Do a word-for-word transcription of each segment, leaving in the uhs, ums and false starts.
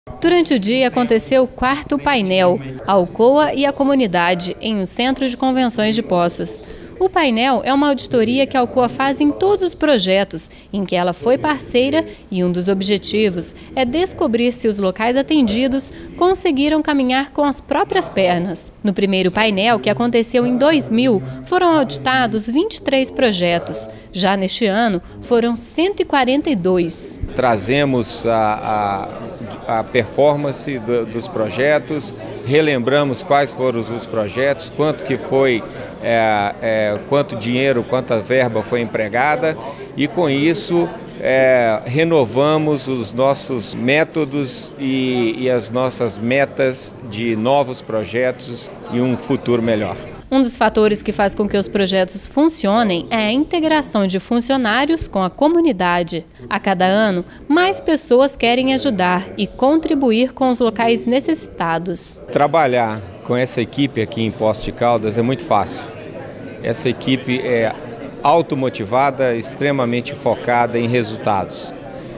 Durante o dia aconteceu o quarto painel, a Alcoa e a comunidade, em um centro de convenções de Poços. O painel é uma auditoria que a Alcoa faz em todos os projetos em que ela foi parceira e um dos objetivos é descobrir se os locais atendidos conseguiram caminhar com as próprias pernas. No primeiro painel, que aconteceu em dois mil, foram auditados vinte e três projetos. Já neste ano, foram cento e quarenta e dois. Trazemos a, a, a performance do, dos projetos, relembramos quais foram os projetos, quanto que foi, é, é, quanto dinheiro, quanta verba foi empregada e com isso é, renovamos os nossos métodos e, e as nossas metas de novos projetos e um futuro melhor. Um dos fatores que faz com que os projetos funcionem é a integração de funcionários com a comunidade. A cada ano, mais pessoas querem ajudar e contribuir com os locais necessitados. Trabalhar com essa equipe aqui em Poços de Caldas é muito fácil. Essa equipe é automotivada, extremamente focada em resultados.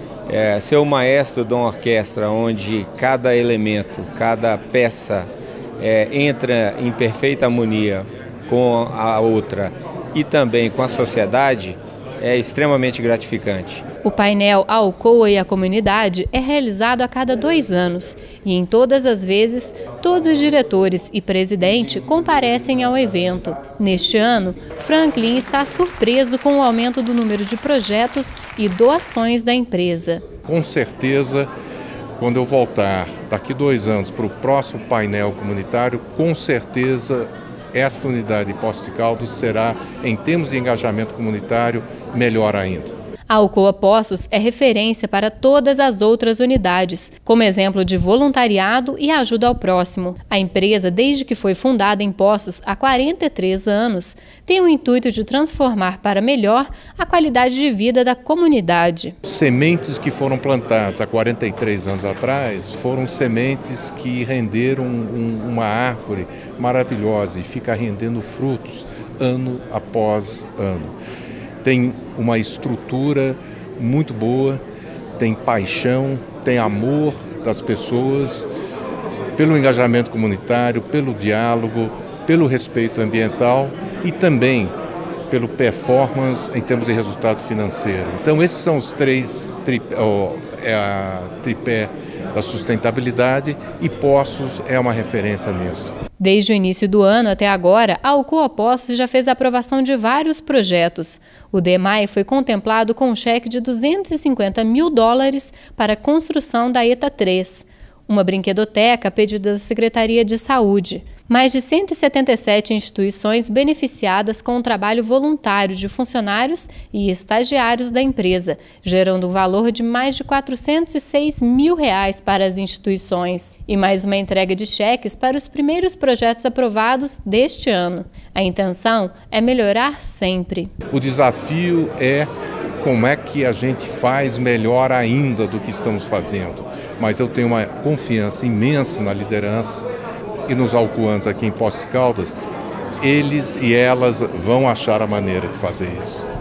É, ser o maestro de uma orquestra onde cada elemento, cada peça É, entra em perfeita harmonia com a outra e também com a sociedade, é extremamente gratificante. O painel A Alcoa e a comunidade é realizado a cada dois anos e em todas as vezes, todos os diretores e presidente comparecem ao evento. Neste ano, Franklin está surpreso com o aumento do número de projetos e doações da empresa. Com certeza, quando eu voltar daqui dois anos para o próximo painel comunitário, com certeza esta unidade de Poços de Caldas será, em termos de engajamento comunitário, melhor ainda. A Alcoa Poços é referência para todas as outras unidades, como exemplo de voluntariado e ajuda ao próximo. A empresa, desde que foi fundada em Poços há quarenta e três anos, tem o intuito de transformar para melhor a qualidade de vida da comunidade. Sementes que foram plantadas há quarenta e três anos atrás foram sementes que renderam um, uma árvore maravilhosa e fica rendendo frutos ano após ano. Tem uma estrutura muito boa, tem paixão, tem amor das pessoas pelo engajamento comunitário, pelo diálogo, pelo respeito ambiental e também pelo performance em termos de resultado financeiro. Então esses são os três tripé, oh, é a tripé da sustentabilidade e Poços é uma referência nisso. Desde o início do ano até agora, a Alcoa Poços já fez a aprovação de vários projetos. O D M A I foi contemplado com um cheque de duzentos e cinquenta mil dólares para a construção da ETA três, uma brinquedoteca a pedido da Secretaria de Saúde. Mais de cento e setenta e sete instituições beneficiadas com o trabalho voluntário de funcionários e estagiários da empresa, gerando um valor de mais de quatrocentos e seis mil reais para as instituições. E mais uma entrega de cheques para os primeiros projetos aprovados deste ano. A intenção é melhorar sempre. O desafio é como é que a gente faz melhor ainda do que estamos fazendo. Mas eu tenho uma confiança imensa na liderança e nos alcoanos aqui em Poços de Caldas. Eles e elas vão achar a maneira de fazer isso.